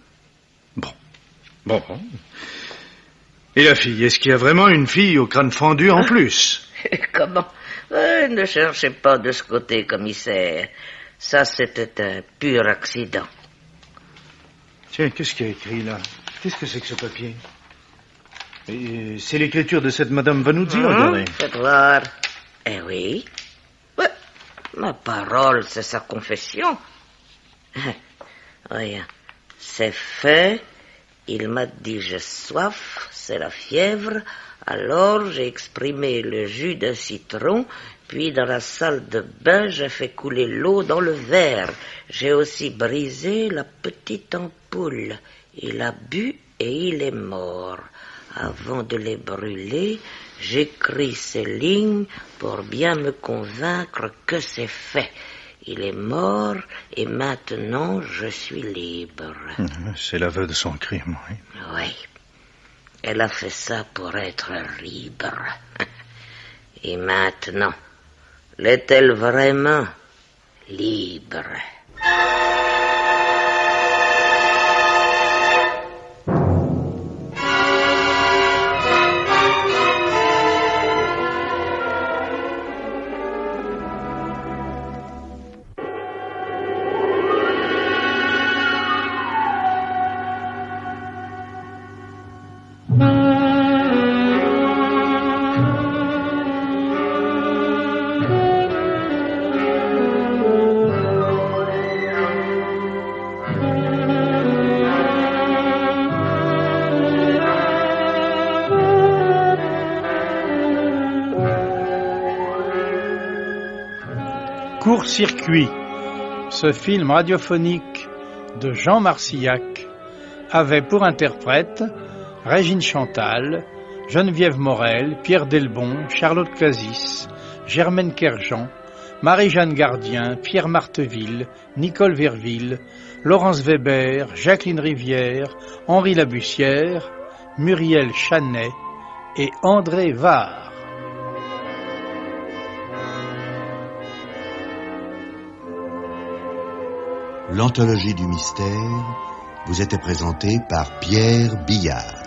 Bon. Et la fille, est-ce qu'il y a vraiment une fille au crâne fendu en plus? Comment? Ne cherchez pas de ce côté, commissaire. Ça, c'était un pur accident. Tiens, qu'est-ce qu'il y a écrit là? Qu'est-ce que c'est que ce papier? C'est l'écriture de cette madame Vanuzzi, regardez. Faites voir. Eh oui. Ma parole, c'est sa confession. Rien. C'est fait. Il m'a dit j'ai soif, c'est la fièvre. Alors j'ai exprimé le jus d'un citron, puis dans la salle de bain j'ai fait couler l'eau dans le verre. J'ai aussi brisé la petite ampoule. Il a bu et il est mort. Avant de les brûler, j'écris ces lignes pour bien me convaincre que c'est fait. Il est mort et maintenant je suis libre. C'est l'aveu de son crime, oui. Oui. Elle a fait ça pour être libre. Et maintenant, l'est-elle vraiment libre? Court-circuit, ce film radiophonique de Jean Marcillac avait pour interprètes Régine Chantal, Geneviève Morel, Pierre Delbon, Charlotte Clasis, Germaine Kerjean, Marie-Jeanne Gardien, Pierre Marteville, Nicole Verville, Laurence Weber, Jacqueline Rivière, Henri Labussière, Muriel Chanet et André Var. L'anthologie du mystère vous était présentée par Pierre Billard.